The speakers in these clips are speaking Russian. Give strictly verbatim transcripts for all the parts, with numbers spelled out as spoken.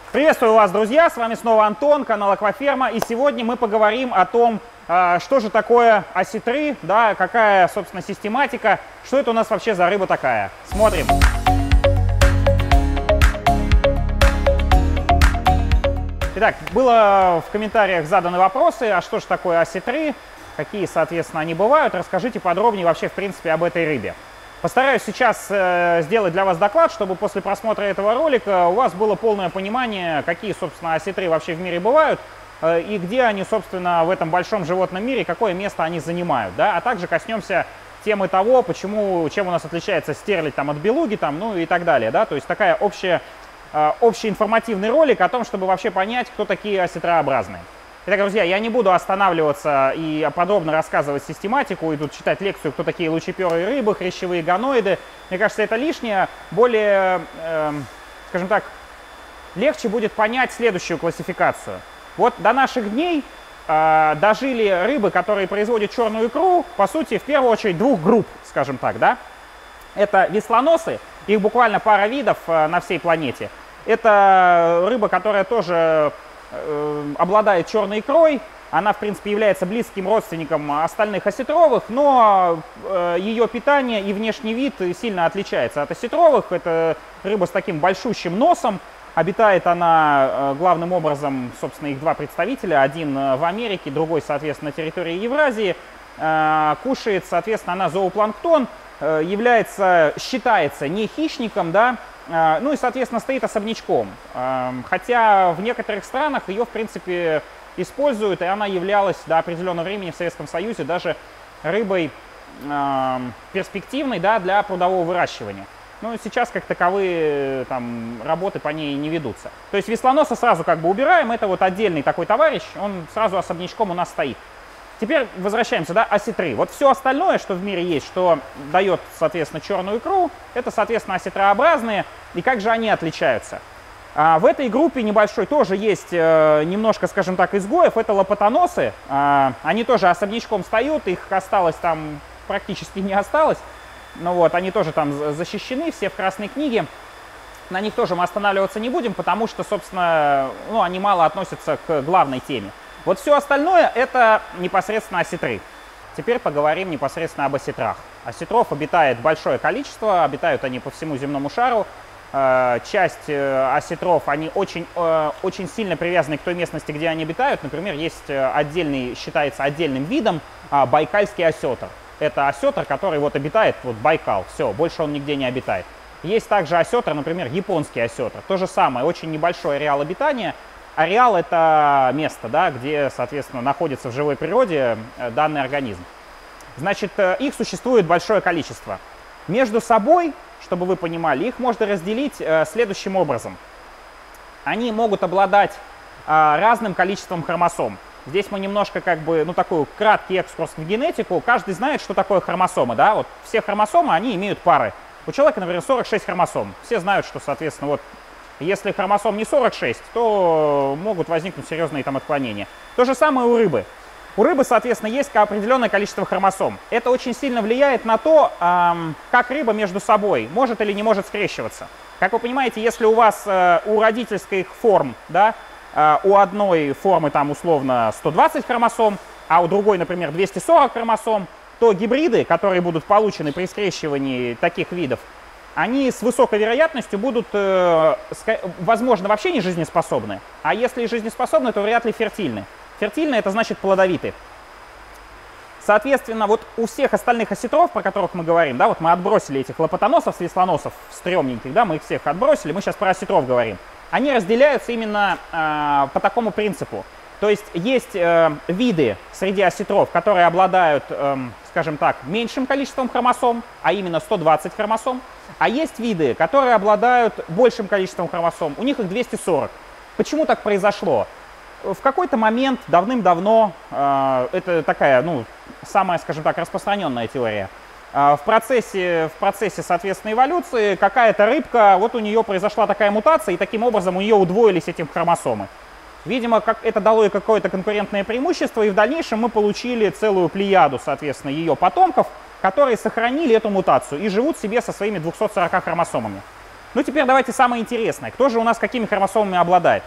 Приветствую вас, друзья! С вами снова Антон, канал Акваферма. И сегодня мы поговорим о том, что же такое осетры, да, какая, собственно, систематика, что это у нас вообще за рыба такая. Смотрим. Итак, было в комментариях заданы вопросы, а что же такое осетры, какие, соответственно, они бывают. Расскажите подробнее вообще, в принципе, об этой рыбе. Постараюсь сейчас э, сделать для вас доклад, чтобы после просмотра этого ролика у вас было полное понимание, какие, собственно, осетры вообще в мире бывают э, и где они, собственно, в этом большом животном мире, какое место они занимают. Да? А также коснемся темы того, почему, чем у нас отличается стерлядь там, от белуги, там, ну и так далее. Да? То есть такая общая, э, общий информативный ролик о том, чтобы вообще понять, кто такие осетрообразные. Итак, друзья, я не буду останавливаться и подробно рассказывать систематику и тут читать лекцию, кто такие лучеперые рыбы, хрящевые гоноиды. Мне кажется, это лишнее. Более, э, скажем так, легче будет понять следующую классификацию. Вот до наших дней э, дожили рыбы, которые производят черную икру, по сути, в первую очередь двух групп, скажем так, да. Это веслоносы, их буквально пара видов э, на всей планете. Это рыба, которая тоже обладает черной икрой, она, в принципе, является близким родственником остальных осетровых, но ее питание и внешний вид сильно отличается от осетровых. Это рыба с таким большущим носом, обитает она главным образом, собственно, их два представителя, один в Америке, другой, соответственно, на территории Евразии. Кушает, соответственно, она зоопланктон, является, считается не хищником, да, ну и, соответственно, стоит особнячком. Хотя в некоторых странах ее, в принципе, используют, и она являлась до определенного времени в Советском Союзе даже рыбой перспективной, да, для прудового выращивания. Но сейчас, как таковые, там, работы по ней не ведутся. То есть веслоноса сразу как бы убираем, это вот отдельный такой товарищ, он сразу особнячком у нас стоит. Теперь возвращаемся, да, осетры. Вот все остальное, что в мире есть, что дает, соответственно, черную икру, это, соответственно, осетрообразные. И как же они отличаются? А, в этой группе небольшой тоже есть э, немножко, скажем так, изгоев. Это лопатоносы. А, они тоже особнячком встают, их осталось там практически не осталось. Ну вот, они тоже там защищены, все в Красной книге. На них тоже мы останавливаться не будем, потому что, собственно, ну, они мало относятся к главной теме. Вот все остальное это непосредственно осетры. Теперь поговорим непосредственно об осетрах. Осетров обитает большое количество, обитают они по всему земному шару. Часть осетров, они очень, очень сильно привязаны к той местности, где они обитают. Например, есть отдельный, считается отдельным видом байкальский осетр. Это осетр, который вот обитает, вот Байкал, все, больше он нигде не обитает. Есть также осетр, например, японский осетр. То же самое, очень небольшой ареал обитания. Ареал — это место, да, где, соответственно, находится в живой природе данный организм. Значит, их существует большое количество. Между собой, чтобы вы понимали, их можно разделить э, следующим образом. Они могут обладать э, разным количеством хромосом. Здесь мы немножко, как бы, ну, такой краткий экскурс в генетику. Каждый знает, что такое хромосомы, да, вот все хромосомы, они имеют пары. У человека, например, сорок шесть хромосом. Все знают, что, соответственно, вот, если хромосом не сорок шесть, то могут возникнуть серьезные там отклонения. То же самое у рыбы. У рыбы, соответственно, есть определенное количество хромосом. Это очень сильно влияет на то, эм, как рыба между собой может или не может скрещиваться. Как вы понимаете, если у вас э, у родительских форм, да, э, у одной формы там условно сто двадцать хромосом, а у другой, например, двести сорок хромосом, то гибриды, которые будут получены при скрещивании таких видов, они с высокой вероятностью будут, э, возможно, вообще не жизнеспособны, а если и жизнеспособны, то вряд ли фертильны. Фертильны — это значит плодовиты. Соответственно, вот у всех остальных осетров, про которых мы говорим, да, вот мы отбросили этих лопатоносов, веслоносов, стрёмненьких, да, мы их всех отбросили, мы сейчас про осетров говорим. Они разделяются именно э, по такому принципу. То есть есть э, виды среди осетров, которые обладают, э, скажем так, меньшим количеством хромосом, а именно сто двадцать хромосом. А есть виды, которые обладают большим количеством хромосом, у них их двести сорок. Почему так произошло? В какой-то момент, давным-давно, э, это такая, ну, самая, скажем так, распространенная теория, э, в процессе, в процессе, соответственно, эволюции какая-то рыбка, вот у нее произошла такая мутация, и таким образом у нее удвоились эти хромосомы. Видимо, как это дало ей какое-то конкурентное преимущество, и в дальнейшем мы получили целую плеяду, соответственно, ее потомков, которые сохранили эту мутацию и живут себе со своими двумястами сорока хромосомами. Ну, теперь давайте самое интересное. Кто же у нас какими хромосомами обладает?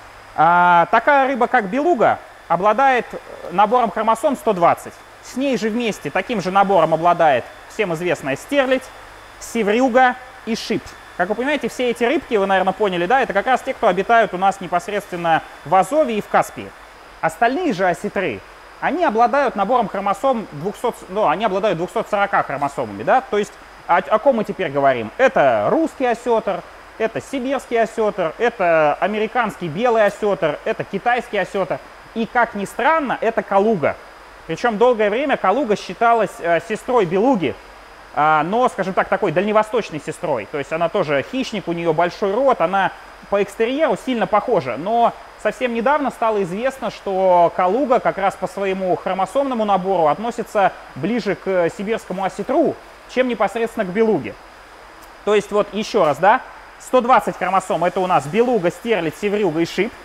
А, такая рыба, как белуга, обладает набором хромосом сто двадцать. С ней же вместе таким же набором обладает всем известная стерлядь, севрюга и шип. Как вы понимаете, все эти рыбки, вы, наверное, поняли, да, это как раз те, кто обитают у нас непосредственно в Азове и в Каспии. Остальные же осетры, они обладают набором хромосом двухсот, ну, они обладают двумястами сорока хромосомами, да, то есть о, о ком мы теперь говорим? Это русский осетр, это сибирский осетр, это американский белый осетр, это китайский осетр и, как ни странно, это калуга. Причем долгое время калуга считалась э, сестрой белуги, э, но, скажем так, такой дальневосточной сестрой. То есть она тоже хищник, у нее большой рот, она по экстерьеру сильно похожа. Но совсем недавно стало известно, что калуга как раз по своему хромосомному набору относится ближе к сибирскому осетру, чем непосредственно к белуге. То есть вот еще раз, да, сто двадцать хромосом — это у нас белуга, стерлядь, севрюга и шип.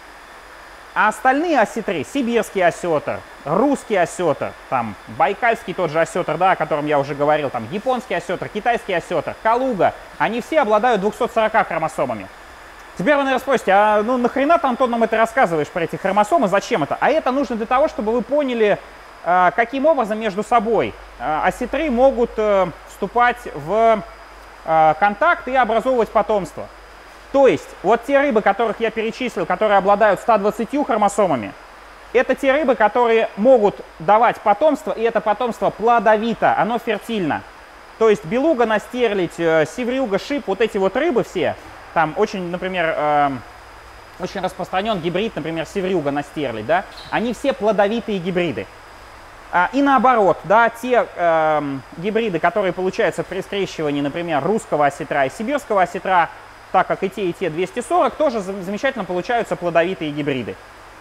А остальные осетры, сибирский осетр, русский осетр, там, байкальский тот же осетр, да, о котором я уже говорил, там, японский осетр, китайский осетр, калуга, они все обладают двумястами сорока хромосомами. Теперь вы, наверное, спросите, а ну нахрена ты, Антон, нам это рассказываешь про эти хромосомы, зачем это? А это нужно для того, чтобы вы поняли, э, каким образом между собой э, осетры могут э, вступать в э, контакт и образовывать потомство. То есть, вот те рыбы, которых я перечислил, которые обладают ста двадцатью хромосомами, это те рыбы, которые могут давать потомство, и это потомство плодовито, оно фертильно. То есть белуга на стерлядь, севрюга, шип, вот эти вот рыбы все, там очень, например, э, очень распространен гибрид, например, севрюга на стерлядь, да, они все плодовитые гибриды. А, и наоборот, да, те э, гибриды, которые получаются при скрещивании, например, русского осетра и сибирского осетра, так как и те, и те двести сорок, тоже замечательно получаются плодовитые гибриды.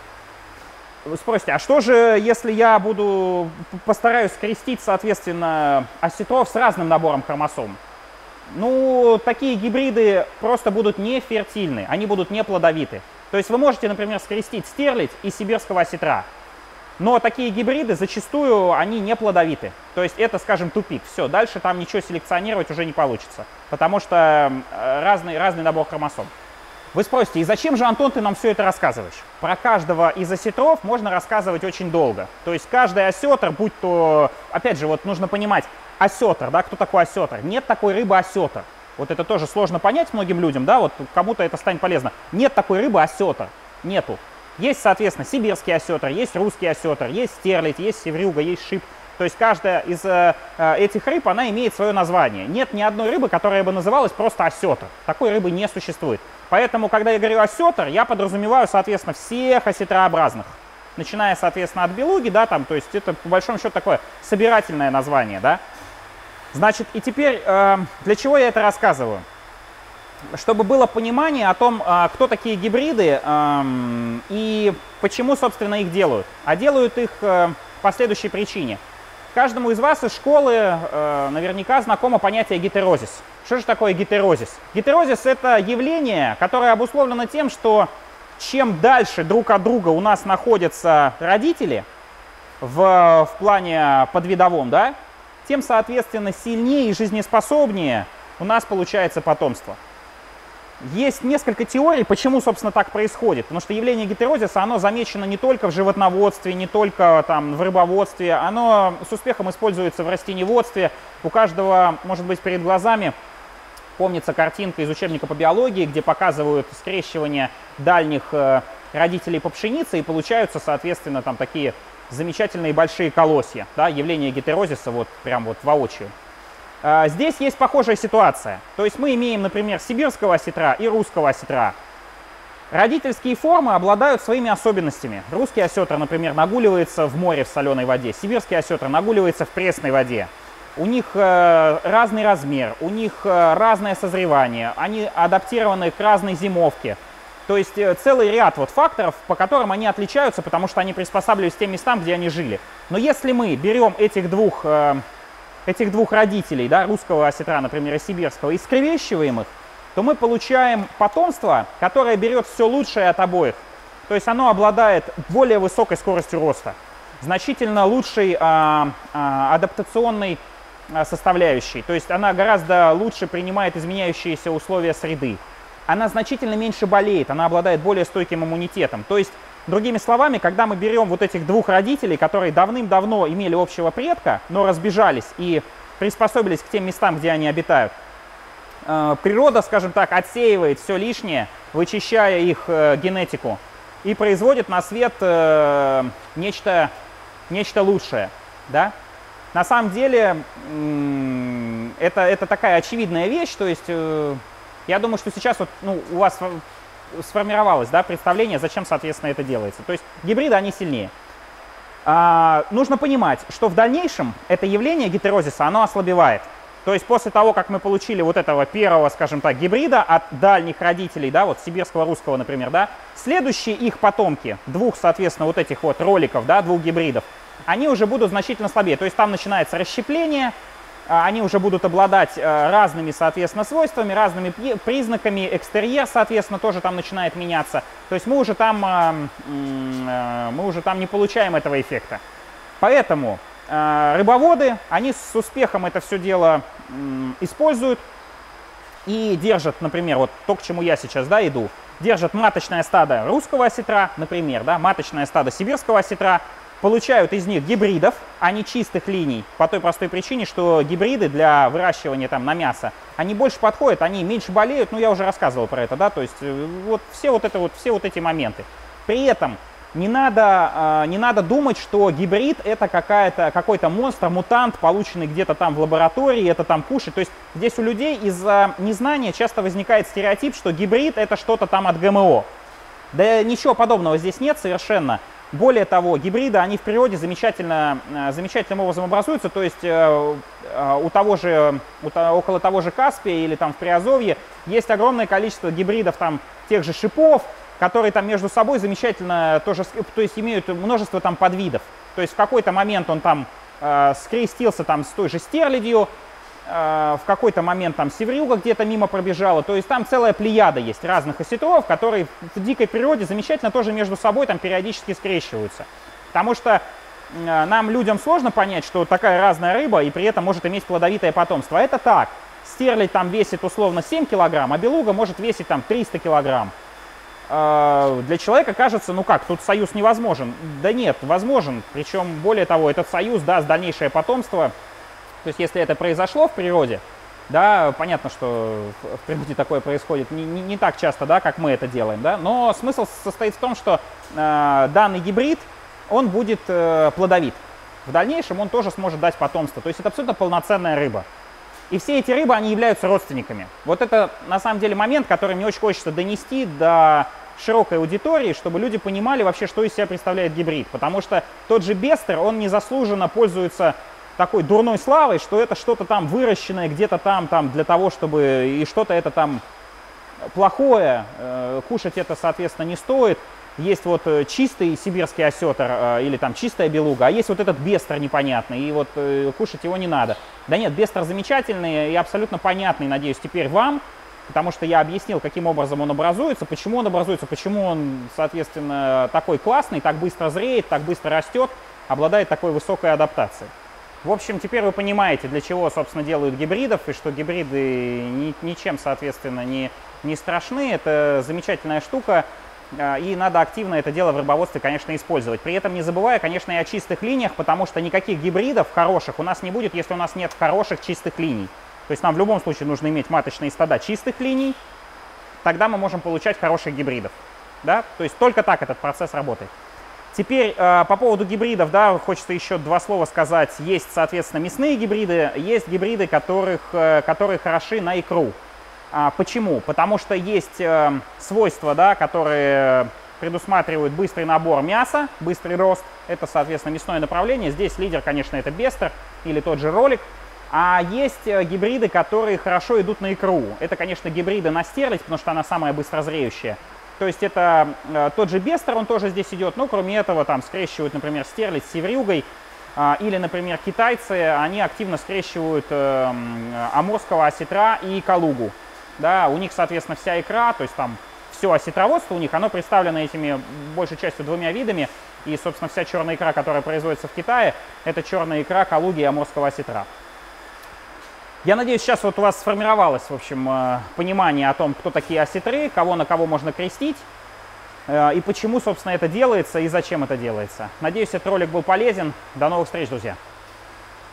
Вы спросите, а что же, если я буду, постараюсь скрестить, соответственно, осетров с разным набором хромосом? Ну, такие гибриды просто будут не фертильны, они будут не плодовиты. То есть вы можете, например, скрестить стерлядь и сибирского осетра, но такие гибриды зачастую они не плодовиты. То есть это, скажем, тупик. Все, дальше там ничего селекционировать уже не получится, потому что разный, разный набор хромосом. Вы спросите, и зачем же, Антон, ты нам все это рассказываешь? Про каждого из осетров можно рассказывать очень долго. То есть каждый осетр, будь то, опять же, вот нужно понимать, осетр, да, кто такой осетр? Нет такой рыбы осетр. Вот это тоже сложно понять многим людям, да, вот кому-то это станет полезно. Нет такой рыбы осетр, нету. Есть, соответственно, сибирский осетр, есть русский осетр, есть стерлядь, есть севрюга, есть шип. То есть каждая из э, этих рыб, она имеет свое название. Нет ни одной рыбы, которая бы называлась просто осетр. Такой рыбы не существует. Поэтому, когда я говорю осетр, я подразумеваю, соответственно, всех осетрообразных. Начиная, соответственно, от белуги, да, там, то есть это, по большому счету, такое собирательное название, да. Значит, и теперь, э, для чего я это рассказываю? Чтобы было понимание о том, кто такие гибриды и почему, собственно, их делают. А делают их по следующей причине. Каждому из вас из школы наверняка знакомо понятие гетерозис. Что же такое гетерозис? Гетерозис — это явление, которое обусловлено тем, что чем дальше друг от друга у нас находятся родители в, в плане подвидовом, да, тем, соответственно, сильнее и жизнеспособнее у нас получается потомство. Есть несколько теорий, почему, собственно, так происходит. Потому что явление гетерозиса, оно замечено не только в животноводстве, не только там, в рыбоводстве. Оно с успехом используется в растениеводстве. У каждого, может быть, перед глазами помнится картинка из учебника по биологии, где показывают скрещивание дальних э, родителей по пшенице, и получаются, соответственно, там такие замечательные большие колосья. Да, явление гетерозиса вот прям вот воочию. Здесь есть похожая ситуация. То есть мы имеем, например, сибирского осетра и русского осетра. Родительские формы обладают своими особенностями. Русский осетр, например, нагуливается в море в соленой воде. Сибирский осетр нагуливается в пресной воде. У них э, разный размер, у них э, разное созревание. Они адаптированы к разной зимовке. То есть э, целый ряд вот факторов, по которым они отличаются, потому что они приспосабливались к тем местам, где они жили. Но если мы берем этих двух... Э, этих двух родителей, да, русского осетра, например, и сибирского, и скрещиваем их, то мы получаем потомство, которое берет все лучшее от обоих. То есть оно обладает более высокой скоростью роста, значительно лучшей а, а, адаптационной составляющей, то есть она гораздо лучше принимает изменяющиеся условия среды. Она значительно меньше болеет, она обладает более стойким иммунитетом. То есть, другими словами, когда мы берем вот этих двух родителей, которые давным-давно имели общего предка, но разбежались и приспособились к тем местам, где они обитают, природа, скажем так, отсеивает все лишнее, вычищая их генетику, и производит на свет нечто, нечто лучшее. Да? На самом деле, это, это такая очевидная вещь, то есть я думаю, что сейчас вот, ну, у вас сформировалось, да, представление, зачем, соответственно, это делается. То есть гибриды, они сильнее. А, нужно понимать, что в дальнейшем это явление гетерозиса, оно ослабевает. То есть после того, как мы получили вот этого первого, скажем так, гибрида от дальних родителей, да, вот сибирского русского, например, да, следующие их потомки, двух, соответственно, вот этих вот роликов, да, двух гибридов, они уже будут значительно слабее. То есть там начинается расщепление, они уже будут обладать разными, соответственно, свойствами, разными признаками, экстерьер, соответственно, тоже там начинает меняться. То есть мы уже там, мы уже там не получаем этого эффекта. Поэтому рыбоводы, они с успехом это все дело используют и держат, например, вот то, к чему я сейчас, да, иду, держат маточное стадо русского осетра, например, да, маточное стадо сибирского осетра, получают из них гибридов, а не чистых линий, по той простой причине, что гибриды для выращивания там на мясо, они больше подходят, они меньше болеют, ну я уже рассказывал про это, да, то есть вот все вот, это вот, все вот эти моменты. При этом не надо, не надо думать, что гибрид это какая-то, какой-то монстр, мутант, полученный где-то там в лаборатории, это там кушать. То есть здесь у людей из-за незнания часто возникает стереотип, что гибрид это что-то там от ГМО. Да ничего подобного здесь нет совершенно. Более того, гибриды, они в природе замечательно, замечательным образом образуются, то есть у того же, у, около того же Каспия или там в Приазовье есть огромное количество гибридов там тех же шипов, которые там между собой замечательно тоже, то есть имеют множество там подвидов. То есть в какой-то момент он там э, скрестился там с той же стерлядью, э, в какой-то момент там севрюга где-то мимо пробежала. То есть там целая плеяда есть разных осетров, которые в дикой природе замечательно тоже между собой там периодически скрещиваются. Потому что э, нам, людям, сложно понять, что такая разная рыба и при этом может иметь плодовитое потомство. Это так. Стерлядь там весит условно семь килограмм, а белуга может весить там триста килограмм. Для человека кажется, ну как, тут союз невозможен. Да нет, возможен. Причем, более того, этот союз даст дальнейшее потомство. То есть, если это произошло в природе, да, понятно, что в природе такое происходит не, не, не так часто, да, как мы это делаем, да, но смысл состоит в том, что э, данный гибрид, он будет э, плодовит. В дальнейшем он тоже сможет дать потомство. То есть, это абсолютно полноценная рыба. И все эти рыбы, они являются родственниками. Вот это, на самом деле, момент, который мне очень хочется донести до широкой аудитории, чтобы люди понимали вообще, что из себя представляет гибрид. Потому что тот же бестер, он незаслуженно пользуется такой дурной славой, что это что-то там выращенное где-то там, там для того, чтобы и что-то это там плохое, э, кушать это, соответственно, не стоит. Есть вот чистый сибирский осетр э, или там чистая белуга, а есть вот этот бестер непонятный, и вот э, кушать его не надо. Да нет, бестер замечательный и абсолютно понятный, надеюсь, теперь вам, потому что я объяснил, каким образом он образуется, почему он образуется, почему он, соответственно, такой классный, так быстро зреет, так быстро растет, обладает такой высокой адаптацией. В общем, теперь вы понимаете, для чего, собственно, делают гибридов, и что гибриды ни, ничем, соответственно, не, не страшны. Это замечательная штука. И надо активно это дело в рыбоводстве, конечно, использовать. При этом не забывая, конечно, и о чистых линиях, потому что никаких гибридов хороших у нас не будет, если у нас нет хороших чистых линий. То есть нам в любом случае нужно иметь маточные стада чистых линий, тогда мы можем получать хороших гибридов. Да? То есть только так этот процесс работает. Теперь э, по поводу гибридов, да, хочется еще два слова сказать. Есть, соответственно, мясные гибриды, есть гибриды, которых, э, которые хороши на икру. А, почему? Потому что есть э, свойства, да, которые предусматривают быстрый набор мяса, быстрый рост. Это, соответственно, мясное направление. Здесь лидер, конечно, это бестер или тот же ролик. А есть э, гибриды, которые хорошо идут на икру. Это, конечно, гибриды на стерлядь, потому что она самая быстрозреющая. То есть это э, тот же бестер, он тоже здесь идет, но кроме этого там скрещивают, например, стерлядь с севрюгой. Э, или, например, китайцы, они активно скрещивают э, амурского осетра и калугу. Да, у них, соответственно, вся икра, то есть там все осетроводство у них, оно представлено этими большей частью двумя видами. И, собственно, вся черная икра, которая производится в Китае, это черная икра калуги и амурского осетра. Я надеюсь, сейчас вот у вас сформировалось, в общем, понимание о том, кто такие осетры, кого на кого можно крестить, и почему, собственно, это делается, и зачем это делается. Надеюсь, этот ролик был полезен. До новых встреч, друзья!